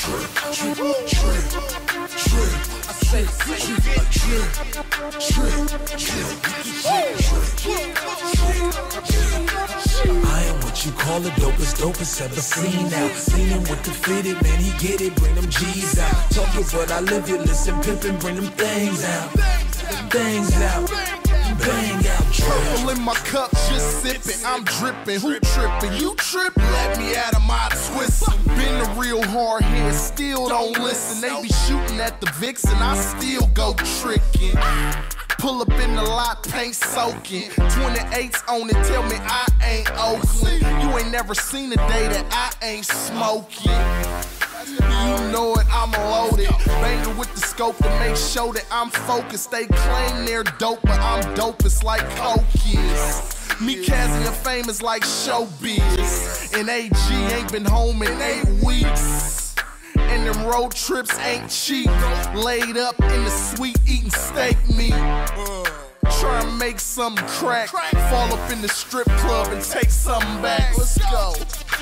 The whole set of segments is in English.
I am what you call the dopest ever seen now. Leaning with the fitted, man, he get it, bring them G's out. Talking but I live it, listen, pimpin', bring them things out. Things out, bang out. Purple in my cup, just sippin', I'm drippin'. Who trippin'? You trippin'? Let me out of my twist. Been a real hard head, still don't listen. They be shootin' at the Vixen, I still go trickin'. Pull up in the lot, paint soaking. 28s on it, tell me I ain't Oakland. You ain't never seen a day that I ain't smoking. You know it, I'm loaded. Banging with the scope to make sure that I'm focused. They claim they're dope, but I'm dope, it's like Coke is. Me, Kaz, and Fame is like showbiz. And AG ain't been home in 8 weeks. And them road trips ain't cheap. Laid up in the suite eating steak meat. Try and make something crack. Fall up in the strip club and take something back. Let's go.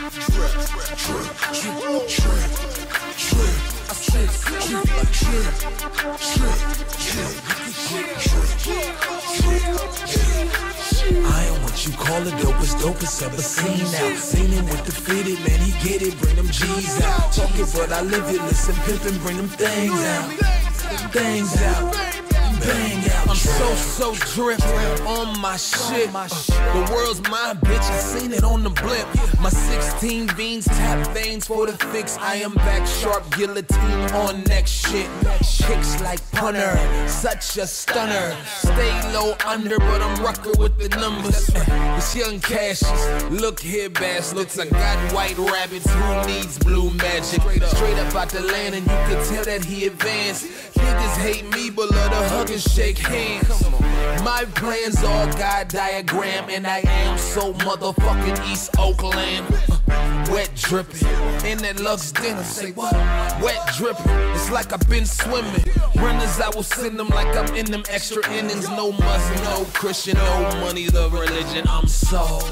I am what you call the dopest ever seen now. Leaning with the fitted, man, he get it, bring them G's out. Talking but I live it, listen, pimpin', bring them things out. Things out, bang out. I'm so drip on my shit. The world's mine, bitch, I seen it on the blimp. My 16 beans, tap veins for the fix. I am back sharp, guillotine on next shit. Chicks like punter, such a stunner. Stay low under, but I'm rucker with the numbers. It's young Cassius, look here, bass. Looks I got white rabbits, who needs blue magic? Straight up out the land and you can tell that he advanced. Niggas hate me, but love to hug and shake hands. My plans all got diagram, and I am so motherfucking East Oakland. Wet dripping, in that Lux dinner, say what? Wet dripping, it's like I've been swimming. Runners, I will send them like I'm in them extra innings. No Muslim, no Christian, no money, the religion. I'm so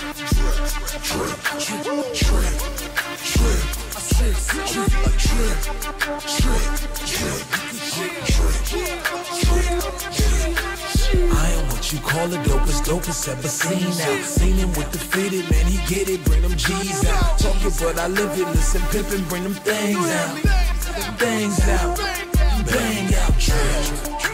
I am what you call the dopest ever seen now. Leaning with the fitted, man, he get it, bring them G's out. Talking but I live it, listen, pimpin', bring them things out. Things out, bang out.